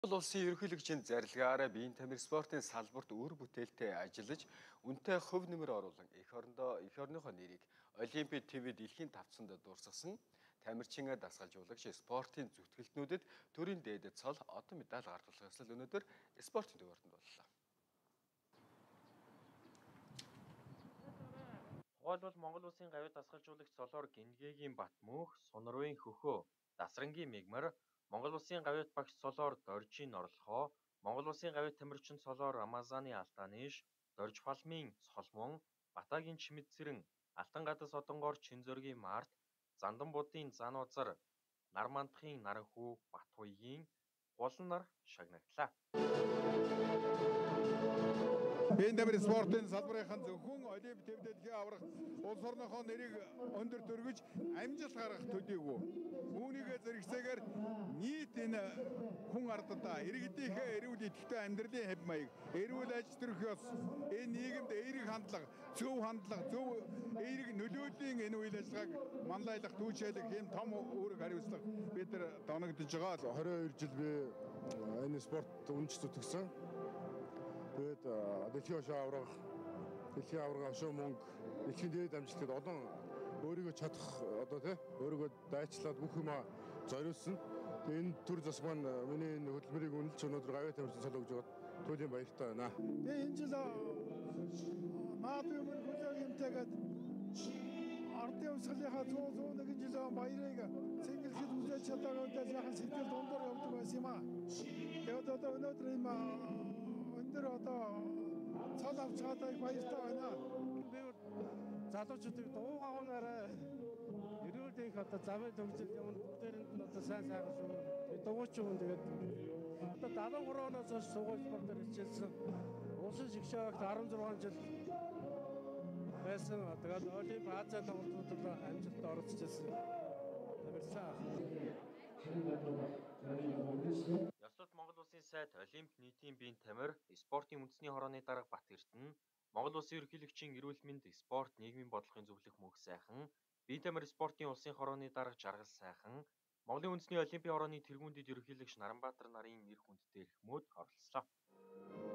Монгол улсын ерөнхийлөгчийн зарилгаараа биеийн тамир спортын салбарт үр бүтээлтэй ажиллаж, үнэтэй хувь нэмэр оруулан эх орныхоо нэрийг Олимпик ТV дэлхийн тавцанд дурсгасан тамирчин дасгалжуулагч спортын зүтгэлтнүүдэд төрийн дээд цол одоо медаль гартуулах ёслол өнөөдөр спортын төвөртөнд боллоо. Тухайлбал Монгол Улсын гавьяа дасгалжуулагч Золоор Гингээгийн Батмөнх, Сунрын Хөхөө, Дасрангийн Мигмар, Монгол Улсын гавьяат багш Цолоор Доржийн Орлохоо, Монгол Улсын гавьяат тамирчин Цолоор Рамазаны Алтаныш, Дорж Палмын Цолмон, Батагийн Чимэдсэрэн, Алтан гадас Одонгоор Чинзоргийн Март, Зандан будын Занузар, Нармандахын Наранхүү Батхуйгийн гулан нар шагнагдлаа. Биеийн тамир спортын салбарынхан зөвхөн Олимпик ТV дэлхийн аврах улс орныхоо нэрийг өндөр төргөж амжилт гаргах төдийгүй үүнийгээ зэрэгцээгээр нийт энэ хүн ардаа иргэдийнхээ эрүүл идэвхтэй амьдралын хэв маяг, эрүүл аж төрөх ёс, энэ нийгэмд эерэг хандлага, зөв эерэг нөлөөлийн энэ үйл ажиллагааг манлайлах, түүчээлэх ийм том үүрэг хариуцлага бид нар доногдож байгаа. 22 жил би энэ спорт үнж зүтгэсэн. Тэгээд дэлхийн авраг ашуу мөнгө, дэлхийн дээд амжилтад олон өөрийгөө чадах өөрийгөө дайчлаад бүх юмаа зориулсан. Тэгээд энэ төр зас маань миний энэ хөдөлмөрийг үнэлж өнөөдөр гавьяа тамирчин цол өгж байгаад туйлын баяртай байна. Тэгээд энэ жил наад юмэр хүлээгэмтэйгээд ардын өмсгөлийнхаа 101 жил баярыг цэнгэлжид үзэж чадаагаа яхан сэтгэл дундуур явдаг байсан юм аа. Тэгээд одоо өнөөдөр юм өндөр одоо цол авч чадаад баяртай байна. Би залуучуудыг дуугаараа эрүүл их одоо замын төгсөл юм бүгдээрэнд нь одоо сайн шүү. Би дугуйч юм тэгээд одоо 73 оноос хойш сургууль спортоор хичээлсэн. Улсын шигшээгт 16 жил байсан. Тэгээд Олимпик Азийн тоглолтууд амжилтанд оролцсон. Тамирсан. Ёслолт Монгол Улсын сайд Олимпик нийтийн биеийн тамир спортын үндэсний хорооны дарга Бат Эрдэнэ, Монгол Улсын ерөнхийлөгчийн эрүүл мэнд спорт нийгмийн бодлогын зөвлөх Мөнх сайхан, биеийн тамир спортын улсын хорооны дарга Жаргал сайхан, Монголын үндэсний олимпийн хорооны тэргүүндэд ерөнхийлөгч Наранбаатар нарын нэр хүндтэй эрхмүүд оролцлоо.